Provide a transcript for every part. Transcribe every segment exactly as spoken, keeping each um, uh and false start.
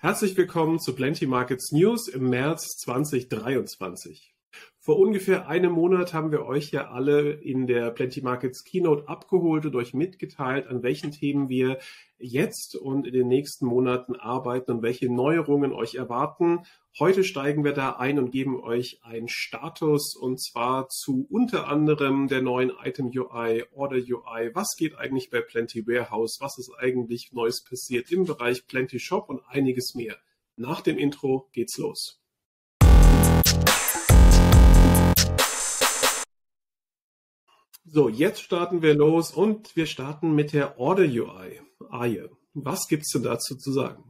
Herzlich willkommen zu Plenty Markets News im März zweitausenddreiundzwanzig. Vor ungefähr einem Monat haben wir euch ja alle in der Plenty Markets Keynote abgeholt und euch mitgeteilt, an welchen Themen wir jetzt und in den nächsten Monaten arbeiten und welche Neuerungen euch erwarten. Heute steigen wir da ein und geben euch einen Status, und zwar zu unter anderem der neuen Item U I, Order U I. Was geht eigentlich bei Plenty Warehouse? Was ist eigentlich Neues passiert im Bereich Plenty Shop und einiges mehr. Nach dem Intro geht's los. So, jetzt starten wir los und wir starten mit der Order U I. Arje, was gibt's denn dazu zu sagen?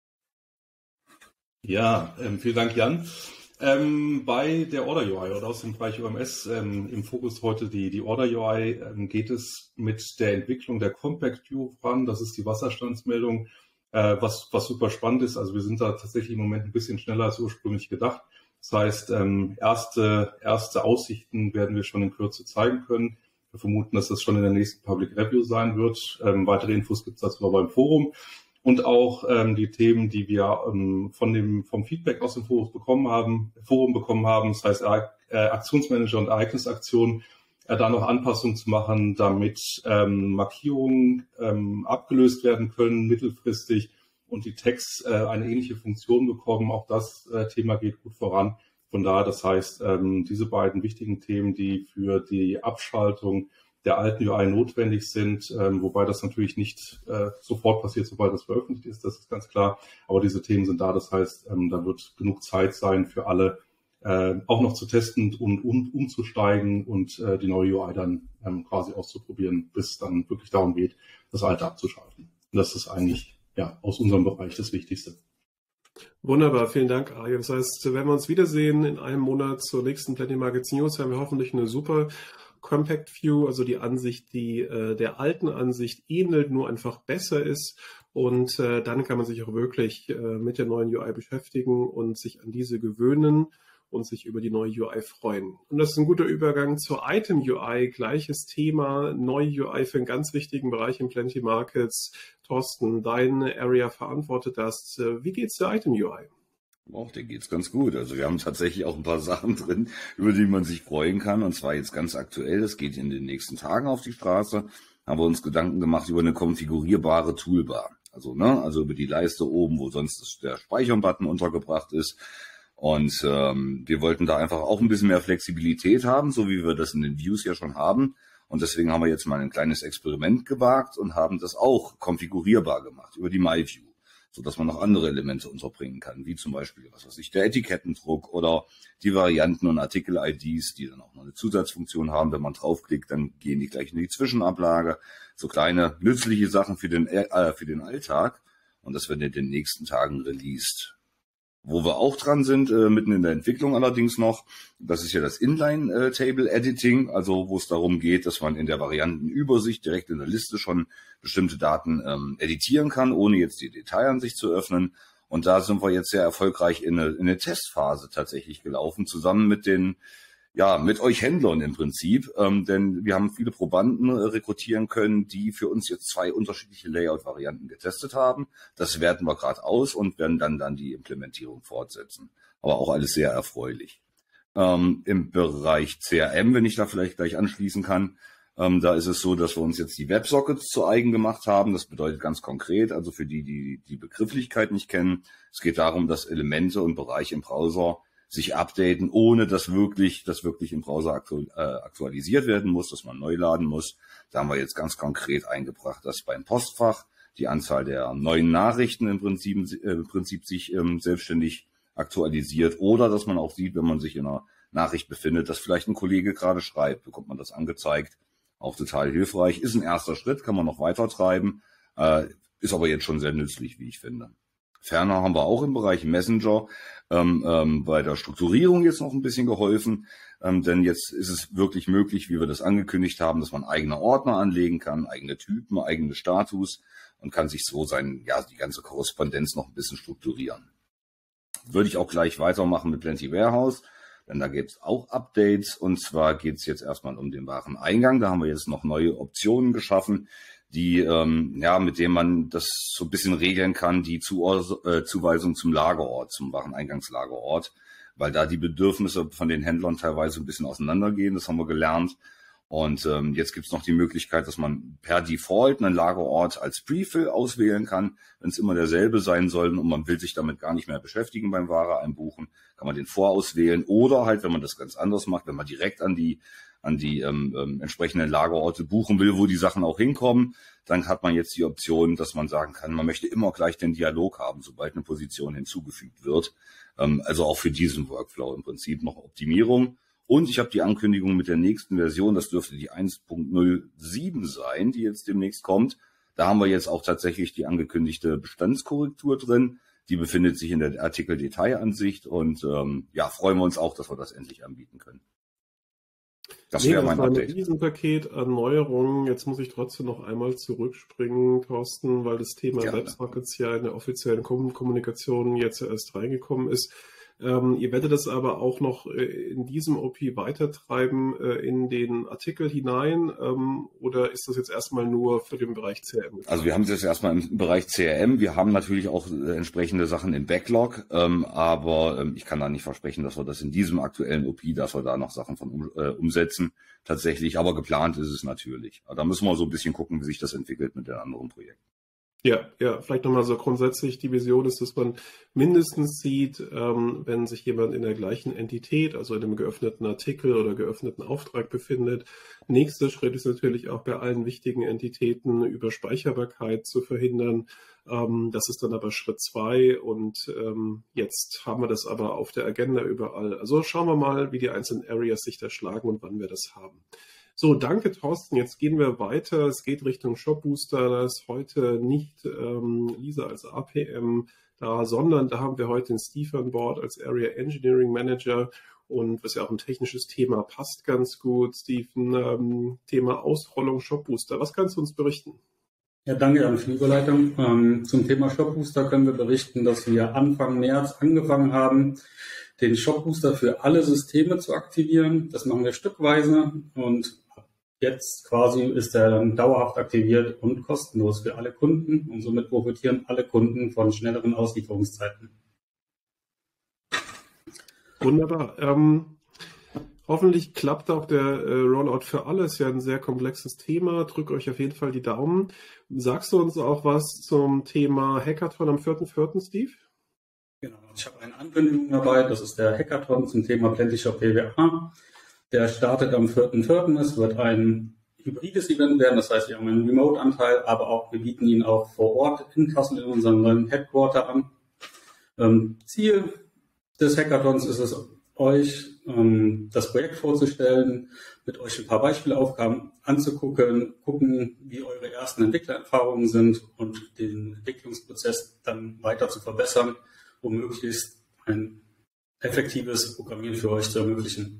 Ja, ähm, vielen Dank, Jan. Ähm, bei der Order U I oder aus dem Bereich O M S ähm, im Fokus heute die, die Order U I ähm, geht es mit der Entwicklung der Compact View voran. Das ist die Wasserstandsmeldung, äh, was, was super spannend ist. Also wir sind da tatsächlich im Moment ein bisschen schneller als ursprünglich gedacht. Das heißt, ähm, erste, erste Aussichten werden wir schon in Kürze zeigen können. Wir vermuten, dass das schon in der nächsten Public Review sein wird. Ähm, weitere Infos gibt es dazu aber im Forum. Und auch ähm, die Themen, die wir ähm, von dem, vom Feedback aus dem Forum bekommen haben, Forum bekommen haben, das heißt äh, Aktionsmanager und Ereignisaktionen, äh, da noch Anpassungen zu machen, damit ähm, Markierungen ähm, abgelöst werden können mittelfristig und die Tags äh, eine ähnliche Funktion bekommen. Auch das äh, Thema geht gut voran. Von daher, das heißt, ähm, diese beiden wichtigen Themen, die für die Abschaltung der alten U I notwendig sind, ähm, wobei das natürlich nicht äh, sofort passiert, sobald das veröffentlicht ist, das ist ganz klar. Aber diese Themen sind da, das heißt, ähm, da wird genug Zeit sein für alle, äh, auch noch zu testen und um, umzusteigen und äh, die neue U I dann ähm, quasi auszuprobieren, bis es dann wirklich darum geht, das alte abzuschalten. Und das ist eigentlich ja aus unserem Bereich das Wichtigste. Wunderbar, vielen Dank, Arje. Das heißt, wenn wir uns wiedersehen in einem Monat zur nächsten Plenty Markets News, haben wir hoffentlich eine super Compact View, also die Ansicht, die äh, der alten Ansicht ähnelt, nur einfach besser ist. Und äh, dann kann man sich auch wirklich äh, mit der neuen U I beschäftigen und sich an diese gewöhnen und sich über die neue U I freuen. Und das ist ein guter Übergang zur Item U I. Gleiches Thema, neue U I für einen ganz wichtigen Bereich in Plenty Markets. Thorsten, deine Area verantwortet das. Wie geht's der Item U I? Auch der geht's ganz gut. Also wir haben tatsächlich auch ein paar Sachen drin, über die man sich freuen kann. Und zwar jetzt ganz aktuell. Das geht in den nächsten Tagen auf die Straße. Haben wir uns Gedanken gemacht über eine konfigurierbare Toolbar. Also ne, also über die Leiste oben, wo sonst der Speichern-Button untergebracht ist. Und ähm, wir wollten da einfach auch ein bisschen mehr Flexibilität haben, so wie wir das in den Views ja schon haben. Und deswegen haben wir jetzt mal ein kleines Experiment gewagt und haben das auch konfigurierbar gemacht über die MyView, sodass man noch andere Elemente unterbringen kann, wie zum Beispiel, was weiß ich, der Etikettendruck oder die Varianten- und Artikel-I Ds, die dann auch noch eine Zusatzfunktion haben. Wenn man draufklickt, dann gehen die gleich in die Zwischenablage. So kleine nützliche Sachen für den, äh, für den Alltag. Und das wird in den nächsten Tagen released. Wo wir auch dran sind, äh, mitten in der Entwicklung allerdings noch, das ist ja das Inline-Table-Editing, also wo es darum geht, dass man in der Variantenübersicht direkt in der Liste schon bestimmte Daten ähm, editieren kann, ohne jetzt die Detailansicht zu öffnen. Und da sind wir jetzt sehr erfolgreich in eine, in eine Testphase tatsächlich gelaufen, zusammen mit den, ja, mit euch Händlern im Prinzip, ähm, denn wir haben viele Probanden äh, rekrutieren können, die für uns jetzt zwei unterschiedliche Layout-Varianten getestet haben. Das werten wir gerade aus und werden dann dann die Implementierung fortsetzen. Aber auch alles sehr erfreulich. Ähm, im Bereich C R M, wenn ich da vielleicht gleich anschließen kann, ähm, da ist es so, dass wir uns jetzt die Websockets zu eigen gemacht haben. Das bedeutet ganz konkret, also für die, die die Begrifflichkeit nicht kennen, es geht darum, dass Elemente und Bereiche im Browser sich updaten, ohne dass wirklich, dass wirklich im Browser aktu äh, aktualisiert werden muss, dass man neu laden muss. Da haben wir jetzt ganz konkret eingebracht, dass beim Postfach die Anzahl der neuen Nachrichten im Prinzip, äh, im Prinzip sich ähm, selbstständig aktualisiert, oder dass man auch sieht, wenn man sich in einer Nachricht befindet, dass vielleicht ein Kollege gerade schreibt, bekommt man das angezeigt. Auch total hilfreich. Ist ein erster Schritt, kann man noch weiter treiben, äh, ist aber jetzt schon sehr nützlich, wie ich finde. Ferner haben wir auch im Bereich Messenger ähm, ähm, bei der Strukturierung jetzt noch ein bisschen geholfen, ähm, denn jetzt ist es wirklich möglich, wie wir das angekündigt haben, dass man eigene Ordner anlegen kann, eigene Typen, eigene Status und kann sich so sein, ja, die ganze Korrespondenz noch ein bisschen strukturieren. Würde ich auch gleich weitermachen mit Plenty Warehouse, denn da gibt es auch Updates, und zwar geht es jetzt erstmal um den Wareneingang. Da haben wir jetzt noch neue Optionen geschaffen, die ähm, ja, mit denen man das so ein bisschen regeln kann, die Zu äh, Zuweisung zum Lagerort, zum Wareneingangslagerort, weil da die Bedürfnisse von den Händlern teilweise ein bisschen auseinandergehen. Das haben wir gelernt. Und ähm, jetzt gibt's noch die Möglichkeit, dass man per Default einen Lagerort als Prefill auswählen kann, wenn es immer derselbe sein soll und man will sich damit gar nicht mehr beschäftigen beim Ware einbuchen, kann man den vorauswählen. Oder halt, wenn man das ganz anders macht, wenn man direkt an die an die ähm, ähm, entsprechenden Lagerorte buchen will, wo die Sachen auch hinkommen, dann hat man jetzt die Option, dass man sagen kann, man möchte immer gleich den Dialog haben, sobald eine Position hinzugefügt wird. Ähm, also auch für diesen Workflow im Prinzip noch Optimierung. Und ich habe die Ankündigung mit der nächsten Version, das dürfte die eins Punkt null sieben sein, die jetzt demnächst kommt. Da haben wir jetzt auch tatsächlich die angekündigte Bestandskorrektur drin. Die befindet sich in der Artikeldetailansicht und ähm, ja, freuen wir uns auch, dass wir das endlich anbieten können. Das nee, wäre mein das Update. Ein Riesenpaket an Neuerungen. Jetzt muss ich trotzdem noch einmal zurückspringen, Thorsten, weil das Thema ja, Websockets ja in der offiziellen Kommunikation jetzt erst reingekommen ist. Ähm, ihr werdet das aber auch noch äh, in diesem O P weitertreiben äh, in den Artikel hinein ähm, oder ist das jetzt erstmal nur für den Bereich C R M? Also wir haben es jetzt erstmal im Bereich C R M. Wir haben natürlich auch äh, entsprechende Sachen im Backlog, ähm, aber ähm, ich kann da nicht versprechen, dass wir das in diesem aktuellen O P, dass wir da noch Sachen von um, äh, umsetzen tatsächlich, aber geplant ist es natürlich. Aber da müssen wir so ein bisschen gucken, wie sich das entwickelt mit den anderen Projekten. Ja, ja, vielleicht nochmal so grundsätzlich die Vision ist, dass man mindestens sieht, ähm, wenn sich jemand in der gleichen Entität, also in einem geöffneten Artikel oder geöffneten Auftrag befindet. Nächster Schritt ist natürlich auch bei allen wichtigen Entitäten Überspeicherbarkeit zu verhindern. Ähm, das ist dann aber Schritt zwei und ähm, jetzt haben wir das aber auf der Agenda überall. Also schauen wir mal, wie die einzelnen Areas sich da schlagen und wann wir das haben. So, danke Thorsten. Jetzt gehen wir weiter. Es geht Richtung Shopbooster. Da ist heute nicht ähm, Lisa als A P M da, sondern da haben wir heute den Steve an Bord als Area Engineering Manager. Und was ja auch ein technisches Thema passt ganz gut. Steven, ähm, Thema Ausrollung Shopbooster. Was kannst du uns berichten? Ja, danke an die Überleitung. Ähm, zum Thema Shopbooster können wir berichten, dass wir Anfang März angefangen haben, den Shopbooster für alle Systeme zu aktivieren. Das machen wir stückweise und jetzt quasi ist er dann dauerhaft aktiviert und kostenlos für alle Kunden und somit profitieren alle Kunden von schnelleren Auslieferungszeiten. Wunderbar. Ähm, hoffentlich klappt auch der äh, Rollout für alle. Ist ja ein sehr komplexes Thema. Drückt euch auf jeden Fall die Daumen. Sagst du uns auch was zum Thema Hackathon am vierten vierten, Steve? Genau, ich habe eine Ankündigung dabei. Das ist der Hackathon zum Thema Plantishop P W A. Der startet am vierten vierten Es wird ein hybrides Event werden. Das heißt, wir haben einen Remote-Anteil, aber auch wir bieten ihn auch vor Ort in Kassel in unserem neuen Headquarter an. Ähm, Ziel des Hackathons ist es, euch ähm, das Projekt vorzustellen, mit euch ein paar Beispielaufgaben anzugucken, gucken, wie eure ersten Entwicklererfahrungen sind und den Entwicklungsprozess dann weiter zu verbessern, um möglichst ein effektives Programmieren für euch zu ermöglichen.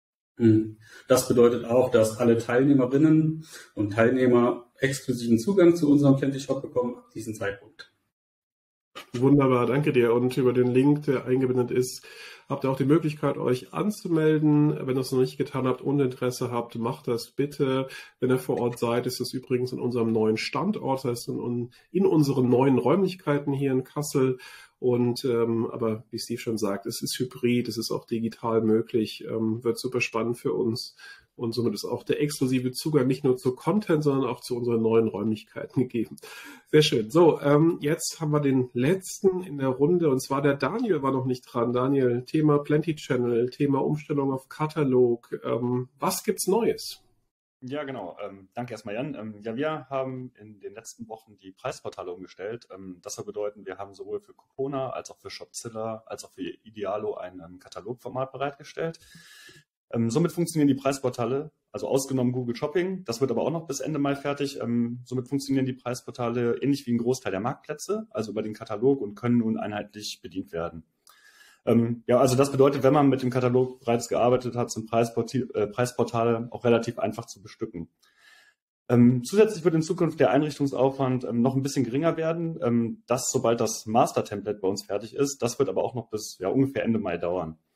Das bedeutet auch, dass alle Teilnehmerinnen und Teilnehmer exklusiven Zugang zu unserem Plantishop bekommen ab diesem Zeitpunkt. Wunderbar, danke dir. Und über den Link, der eingeblendet ist, habt ihr auch die Möglichkeit, euch anzumelden. Wenn ihr es noch nicht getan habt und Interesse habt, macht das bitte. Wenn ihr vor Ort seid, ist das übrigens in unserem neuen Standort, das ist in, in unseren neuen Räumlichkeiten hier in Kassel. Und ähm, aber wie Steve schon sagt, es ist hybrid, es ist auch digital möglich, ähm, wird super spannend für uns. Und somit ist auch der exklusive Zugang nicht nur zu Content, sondern auch zu unseren neuen Räumlichkeiten gegeben. Sehr schön. So, ähm, jetzt haben wir den letzten in der Runde und zwar der Daniel war noch nicht dran. Daniel, Thema Plenty Channel, Thema Umstellung auf Katalog. Ähm, was gibt's Neues? Ja, genau. Ähm, danke erstmal, Jan. Ähm, ja, wir haben in den letzten Wochen die Preisportale umgestellt. Ähm, das soll bedeuten, wir haben sowohl für Cocona als auch für Shopzilla als auch für Idealo ein ähm, Katalogformat bereitgestellt. Ähm, somit funktionieren die Preisportale, also ausgenommen Google Shopping. Das wird aber auch noch bis Ende Mai fertig. Ähm, somit funktionieren die Preisportale ähnlich wie ein Großteil der Marktplätze, also über den Katalog und können nun einheitlich bedient werden. Ähm, ja, also das bedeutet, wenn man mit dem Katalog bereits gearbeitet hat, sind Preisporti- äh, Preisportale auch relativ einfach zu bestücken. Ähm, zusätzlich wird in Zukunft der Einrichtungsaufwand ähm, noch ein bisschen geringer werden. Ähm, das, sobald das Master-Template bei uns fertig ist. Das wird aber auch noch bis ja, ungefähr Ende Mai dauern.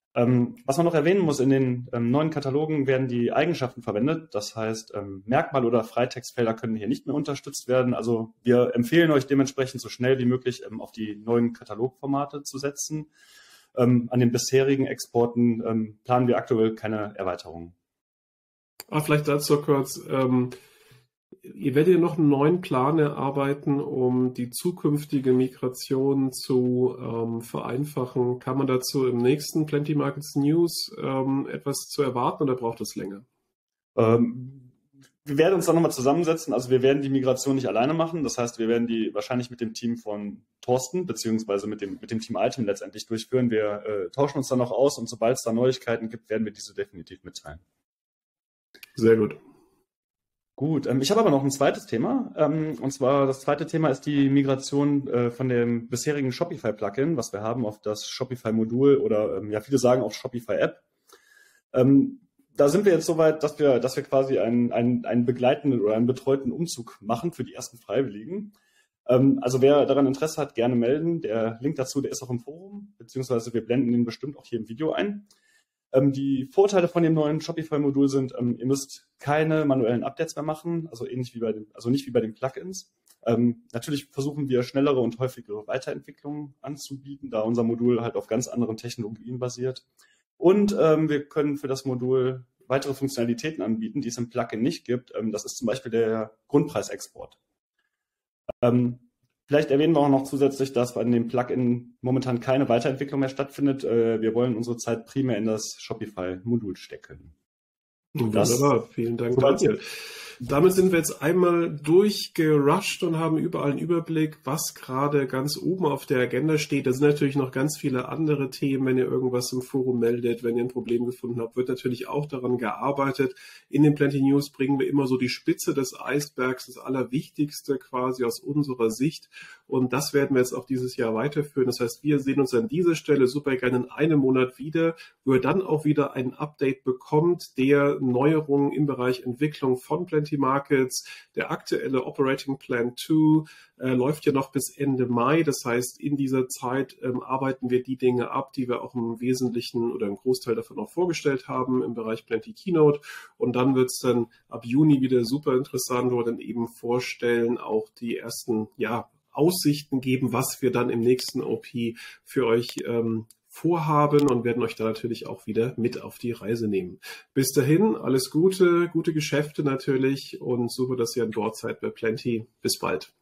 Ähm, was man noch erwähnen muss, in den ähm, neuen Katalogen werden die Eigenschaften verwendet. Das heißt, ähm, Merkmal- oder Freitextfelder können hier nicht mehr unterstützt werden. Also wir empfehlen euch dementsprechend so schnell wie möglich ähm, auf die neuen Katalogformate zu setzen. Ähm, an den bisherigen Exporten ähm, planen wir aktuell keine Erweiterungen. Ah, vielleicht dazu kurz. Ähm, ihr werdet ja noch einen neuen Plan erarbeiten, um die zukünftige Migration zu ähm, vereinfachen. Kann man dazu im nächsten Plenty Markets News ähm, etwas zu erwarten oder braucht es länger? Ähm, wir werden uns dann nochmal zusammensetzen. Also wir werden die Migration nicht alleine machen. Das heißt, wir werden die wahrscheinlich mit dem Team von Thorsten beziehungsweise mit dem, mit dem Team Item letztendlich durchführen. Wir äh, tauschen uns dann noch aus und sobald es da Neuigkeiten gibt, werden wir diese definitiv mitteilen. Sehr gut. Gut, ähm, ich habe aber noch ein zweites Thema. Ähm, und zwar das zweite Thema ist die Migration äh, von dem bisherigen Shopify-Plugin, was wir haben, auf das Shopify-Modul oder ähm, ja, viele sagen auf Shopify-App. Ähm, da sind wir jetzt soweit, dass wir, dass wir quasi einen, einen, einen begleitenden oder einen betreuten Umzug machen für die ersten Freiwilligen. Ähm, also wer daran Interesse hat, gerne melden. Der Link dazu, der ist auch im Forum, beziehungsweise wir blenden ihn bestimmt auch hier im Video ein. Ähm, die Vorteile von dem neuen Shopify-Modul sind, ähm, ihr müsst keine manuellen Updates mehr machen, also ähnlich wie bei den, also nicht wie bei den Plugins. Ähm, natürlich versuchen wir schnellere und häufigere Weiterentwicklungen anzubieten, da unser Modul halt auf ganz anderen Technologien basiert. Und ähm, wir können für das Modul weitere Funktionalitäten anbieten, die es im Plugin nicht gibt. Ähm, das ist zum Beispiel der Grundpreisexport. Ähm, Vielleicht erwähnen wir auch noch zusätzlich, dass bei dem Plugin momentan keine Weiterentwicklung mehr stattfindet. Wir wollen unsere Zeit primär in das Shopify-Modul stecken. Wunderbar, vielen Dank, Daniel. Damit sind wir jetzt einmal durchgerusht und haben überall einen Überblick, was gerade ganz oben auf der Agenda steht. Da sind natürlich noch ganz viele andere Themen. Wenn ihr irgendwas im Forum meldet, wenn ihr ein Problem gefunden habt, wird natürlich auch daran gearbeitet. In den Plenty News bringen wir immer so die Spitze des Eisbergs, das Allerwichtigste quasi aus unserer Sicht. Und das werden wir jetzt auch dieses Jahr weiterführen. Das heißt, wir sehen uns an dieser Stelle super gerne in einem Monat wieder, wo ihr dann auch wieder ein Update bekommt der Neuerungen im Bereich Entwicklung von Plenty Markets. Der aktuelle Operating Plan zwei äh, läuft ja noch bis Ende Mai. Das heißt, in dieser Zeit ähm, arbeiten wir die Dinge ab, die wir auch im Wesentlichen oder im Großteil davon auch vorgestellt haben im Bereich Plenty Keynote. Und dann wird es dann ab Juni wieder super interessant, wo wir dann eben vorstellen, auch die ersten ja, Aussichten geben, was wir dann im nächsten O P für euch ähm, vorhaben und werden euch da natürlich auch wieder mit auf die Reise nehmen. Bis dahin, alles Gute, gute Geschäfte natürlich und super, dass ihr an Bord seid bei Plenty. Bis bald.